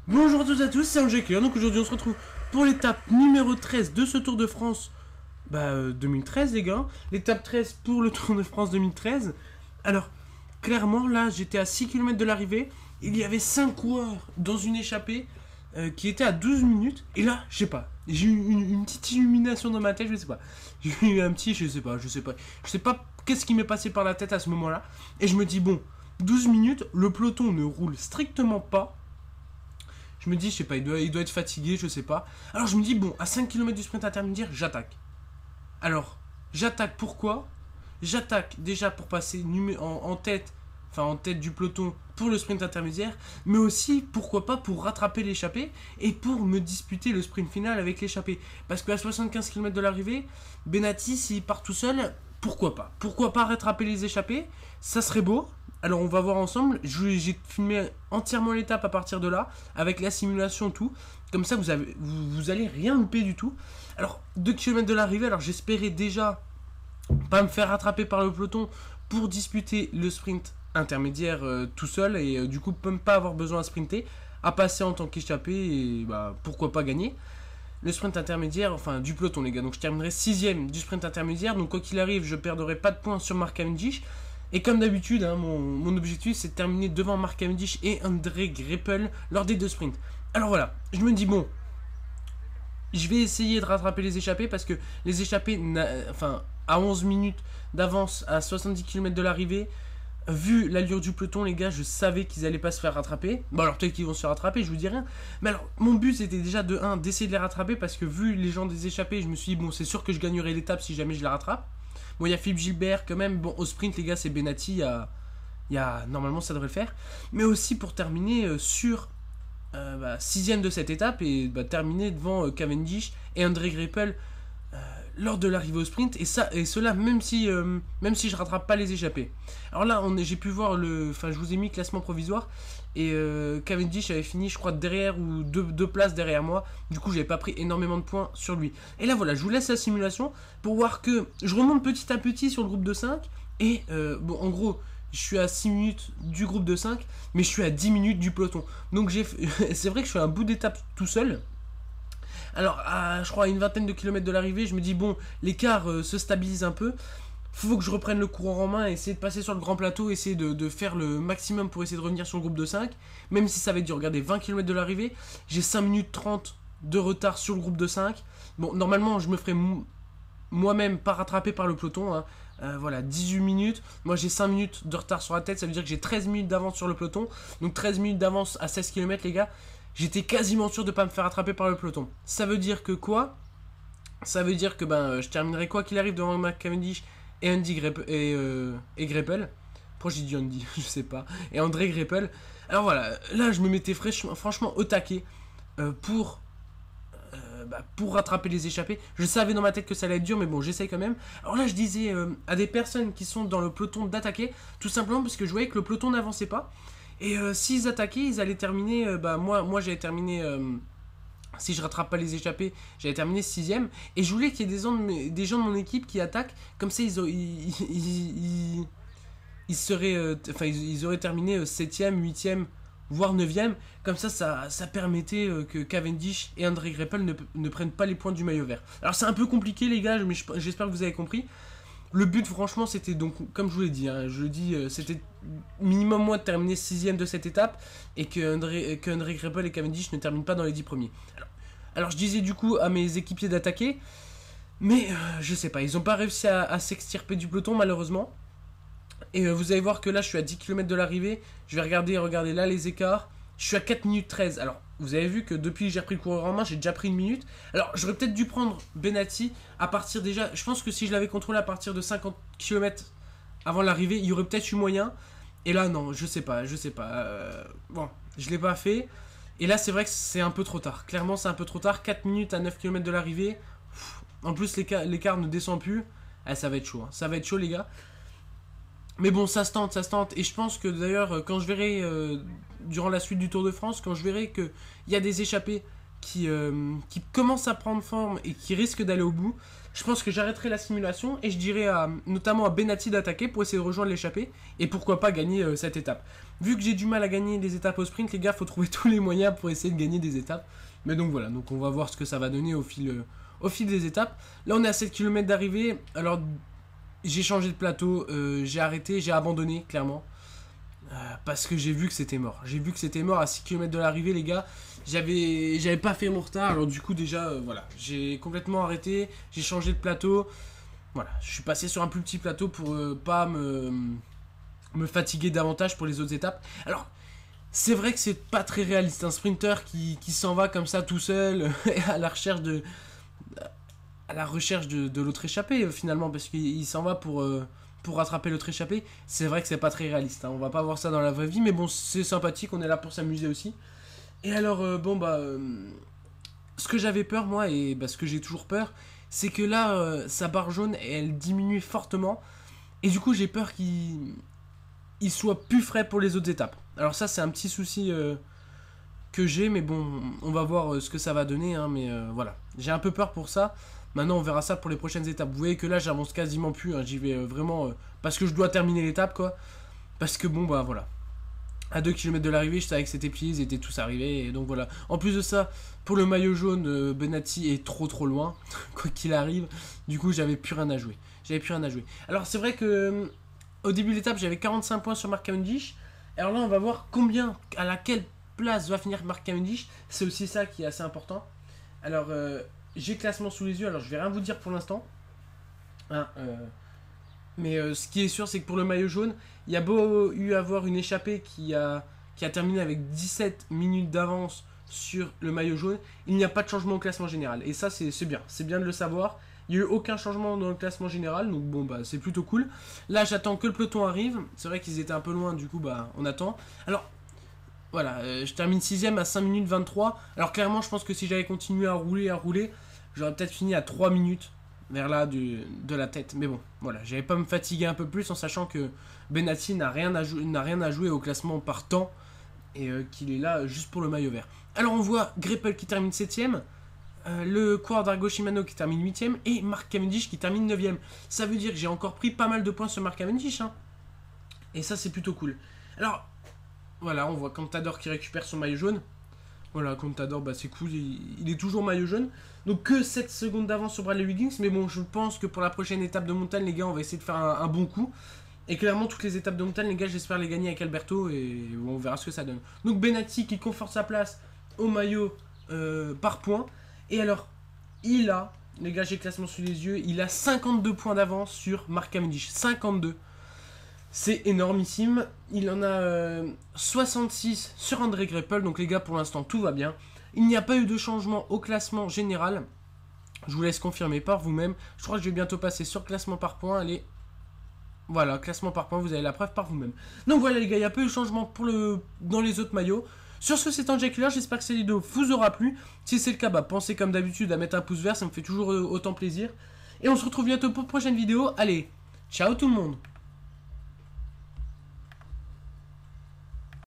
Bonjour à tous et à tous, c'est Angers. Donc aujourd'hui on se retrouve pour l'étape numéro 13 de ce Tour de France 2013 les gars. L'étape 13 pour le Tour de France 2013. Alors clairement là j'étais à 6 km de l'arrivée. Il y avait 5 coureurs dans une échappée qui était à 12 minutes. Et là je sais pas, j'ai eu une petite illumination dans ma tête, je sais pas. J'ai eu un petit, je sais pas qu'est-ce qui m'est passé par la tête à ce moment là. Et je me dis bon, 12 minutes, le peloton ne roule strictement pas. Je me dis, je sais pas, il doit être fatigué, je sais pas. Alors je me dis, bon, à 5 km du sprint intermédiaire, j'attaque. Alors, j'attaque pourquoi? J'attaque déjà pour passer en tête, en tête du peloton pour le sprint intermédiaire, mais aussi, pourquoi pas, pour rattraper l'échappée et pour me disputer le sprint final avec l'échappée. Parce qu'à 75 km de l'arrivée, Benati, s'il part tout seul, pourquoi pas? Pourquoi pas rattraper les échappées? Ça serait beau. Alors on va voir ensemble, j'ai filmé entièrement l'étape à partir de là, avec la simulation tout, comme ça vous allez rien louper du tout. Alors 2 km de l'arrivée, alors j'espérais déjà pas me faire rattraper par le peloton pour disputer le sprint intermédiaire tout seul, et du coup même pas avoir besoin à sprinter, à passer en tant qu'échappé, et pourquoi pas gagner le sprint intermédiaire, enfin du peloton les gars. Donc je terminerai 6ème du sprint intermédiaire, donc quoi qu'il arrive je perdrai pas de points sur Mark Cavendish. Et comme d'habitude, hein, mon objectif c'est de terminer devant Mark Cavendish et André Greipel lors des 2 sprints. Alors voilà, je me dis bon, je vais essayer de rattraper les échappées parce que les échappées, à 11 minutes d'avance à 70 km de l'arrivée, vu l'allure du peloton, les gars, je savais qu'ils allaient pas se faire rattraper. Bon, alors peut-être qu'ils vont se faire rattraper, je vous dis rien. Mais alors, mon but c'était déjà de 1 d'essayer de les rattraper parce que vu les gens des échappées, je me suis dit bon, c'est sûr que je gagnerai l'étape si jamais je la rattrape. Bon, il y a Philippe Gilbert quand même. Bon, au sprint, les gars, c'est Benati. Normalement, ça devrait le faire. Mais aussi pour terminer sur 6ème de cette étape et terminer devant Cavendish et André Greipel lors de l'arrivée au sprint. Et cela, même si je rattrape pas les échappées. Alors là, j'ai pu voir je vous ai mis classement provisoire. Et Cavendish avait fini, je crois, derrière ou deux places derrière moi. Du coup, j'avais pas pris énormément de points sur lui. Et là, voilà, je vous laisse la simulation pour voir que je remonte petit à petit sur le groupe de 5. Et en gros, je suis à 6 minutes du groupe de 5, mais je suis à 10 minutes du peloton. Donc c'est vrai que je fais un bout d'étape tout seul. Alors, je crois à une vingtaine de kilomètres de l'arrivée, je me dis, bon, l'écart se stabilise un peu. Faut que je reprenne le courant en main, essayer de passer sur le grand plateau, essayer de faire le maximum pour essayer de revenir sur le groupe de 5. Même si ça va être dur. Regardez, 20 km de l'arrivée, j'ai 5 minutes 30 de retard sur le groupe de 5. Bon, normalement, je me ferai moi-même pas rattrapé par le peloton. Hein. Voilà, 18 minutes. Moi, j'ai 5 minutes de retard sur la tête. Ça veut dire que j'ai 13 minutes d'avance sur le peloton. Donc 13 minutes d'avance à 16 km, les gars. J'étais quasiment sûr de pas me faire rattraper par le peloton. Ça veut dire que quoi? Ça veut dire que je terminerai quoi qu'il arrive devant Mark Cavendish et Andy et Greipel. Pourquoi j'ai dit Andy? Je sais pas. Et André Greipel. Alors voilà, là je me mettais franchement au taquet pour rattraper les échappées. Je savais dans ma tête que ça allait être dur, mais bon, j'essaye quand même. Alors là, je disais à des personnes qui sont dans le peloton d'attaquer, tout simplement parce que je voyais que le peloton n'avançait pas. Et s'ils attaquaient, ils allaient terminer. Moi j'allais terminer. Si je rattrape pas les échappées, j'allais terminer 6ème. Et je voulais qu'il y ait des gens de mon équipe qui attaquent. Comme ça, ils auraient terminé 7ème, 8ème, voire 9ème. Comme ça permettait que Cavendish et André Greipel ne prennent pas les points du maillot vert. Alors c'est un peu compliqué les gars, mais j'espère que vous avez compris. Le but franchement c'était donc, comme je vous l'ai dit, hein, c'était minimum moi de terminer 6ème de cette étape et que André Greipel et Cavendish ne terminent pas dans les 10 premiers. Alors je disais du coup à mes équipiers d'attaquer, mais je sais pas, ils ont pas réussi à s'extirper du peloton malheureusement. Et vous allez voir que là je suis à 10 km de l'arrivée, je vais regardez là les écarts, je suis à 4 minutes 13. Alors vous avez vu que depuis que j'ai repris le coureur en main, j'ai déjà pris 1 minute. Alors j'aurais peut-être dû prendre Benati à partir déjà, je pense que si je l'avais contrôlé à partir de 50 km avant l'arrivée, il y aurait peut-être eu moyen. Et là non, je sais pas. Bon, je l'ai pas fait. Et là c'est vrai que c'est un peu trop tard. Clairement c'est un peu trop tard, 4 minutes à 9 km de l'arrivée. En plus l'écart ne descend plus. Ah, ça va être chaud, hein. Ça va être chaud les gars. Mais bon, ça se tente. Et je pense que d'ailleurs, quand je verrai, durant la suite du Tour de France, quand je verrai qu'il y a des échappées qui commence à prendre forme et qui risque d'aller au bout, je pense que j'arrêterai la simulation et je dirais notamment à Benatti d'attaquer pour essayer de rejoindre l'échappée et pourquoi pas gagner cette étape. Vu que j'ai du mal à gagner des étapes au sprint, les gars, faut trouver tous les moyens pour essayer de gagner des étapes. Mais donc voilà, donc on va voir ce que ça va donner au fil des étapes. Là on est à 7 km d'arrivée, alors j'ai changé de plateau, j'ai arrêté, j'ai abandonné clairement. Parce que j'ai vu que c'était mort. J'ai vu que c'était mort à 6 km de l'arrivée, les gars. J'avais pas fait mon retard, alors du coup déjà, voilà. J'ai complètement arrêté, j'ai changé de plateau. Voilà, je suis passé sur un plus petit plateau pour pas me fatiguer davantage pour les autres étapes. Alors, c'est vrai que c'est pas très réaliste, un sprinter qui s'en va comme ça tout seul à la recherche de l'autre échappée finalement, parce qu'il s'en va pour rattraper l'autre échappée. C'est vrai que c'est pas très réaliste, hein. On va pas voir ça dans la vraie vie, mais bon, c'est sympathique, on est là pour s'amuser aussi. Et alors, ce que j'avais peur, moi, et ce que j'ai toujours peur, c'est que là, sa barre jaune, elle diminue fortement, et du coup, j'ai peur qu'il soit plus frais pour les autres étapes. Alors ça, c'est un petit souci que j'ai, mais bon, on va voir ce que ça va donner, hein, mais voilà. J'ai un peu peur pour ça. Maintenant, on verra ça pour les prochaines étapes. Vous voyez que là, j'avance quasiment plus. Hein. J'y vais vraiment parce que je dois terminer l'étape, quoi. Parce que bon, bah voilà. À 2 km de l'arrivée, je savais que c'était plié, ils étaient tous arrivés. Et donc voilà. En plus de ça, pour le maillot jaune, Benatti est trop loin. Quoi qu'il arrive. Du coup, j'avais plus rien à jouer. Alors, c'est vrai que au début de l'étape, j'avais 45 points sur Mark Cavendish. Alors là, on va voir à laquelle place va finir Mark Cavendish. C'est aussi ça qui est assez important. Alors, j'ai le classement sous les yeux, alors je vais rien vous dire pour l'instant. Hein, mais ce qui est sûr, c'est que pour le maillot jaune, il y a beau avoir une échappée qui a terminé avec 17 minutes d'avance sur le maillot jaune, il n'y a pas de changement au classement général. Et ça, c'est bien. C'est bien de le savoir. Il n'y a eu aucun changement dans le classement général, donc bon, bah c'est plutôt cool. Là, j'attends que le peloton arrive. C'est vrai qu'ils étaient un peu loin, du coup, bah on attend. Alors, voilà, je termine 6ème à 5 minutes 23. Alors clairement, je pense que si j'avais continué à rouler, j'aurais peut-être fini à 3 minutes vers là de la tête. Mais bon, voilà, j'avais pas me fatiguer un peu plus en sachant que Benatti n'a rien à jouer au classement par temps et qu'il est là juste pour le maillot vert. Alors on voit Greipel qui termine 7ème, le Quartararo Shimano qui termine 8ème et Mark Cavendish qui termine 9ème. Ça veut dire que j'ai encore pris pas mal de points sur Mark Cavendish, hein. Et ça, c'est plutôt cool. Alors, voilà, on voit Contador qui récupère son maillot jaune. Voilà, Contador, bah c'est cool, il est toujours maillot jaune. Donc que 7 secondes d'avance sur Bradley Wiggins. Mais bon, je pense que pour la prochaine étape de montagne, les gars, on va essayer de faire un bon coup. Et clairement, toutes les étapes de montagne, les gars, j'espère les gagner avec Alberto. Et on verra ce que ça donne. Donc Benatti qui conforte sa place au maillot par point. Et alors, il a, les gars, j'ai le classement sous les yeux, il a 52 points d'avance sur Mark Cavendish. 52. C'est énormissime. Il en a 66 sur André Greipel. Donc les gars, pour l'instant, tout va bien. Il n'y a pas eu de changement au classement général. Je vous laisse confirmer par vous-même. Je crois que je vais bientôt passer sur classement par points. Allez. Voilà, classement par points, vous avez la preuve par vous-même. Donc voilà les gars, il n'y a pas eu de changement dans les autres maillots. Sur ce, c'est Angelacular, j'espère que cette vidéo vous aura plu. Si c'est le cas, bah, pensez comme d'habitude à mettre un pouce vert, ça me fait toujours autant plaisir. Et on se retrouve bientôt pour une prochaine vidéo. Allez, ciao tout le monde!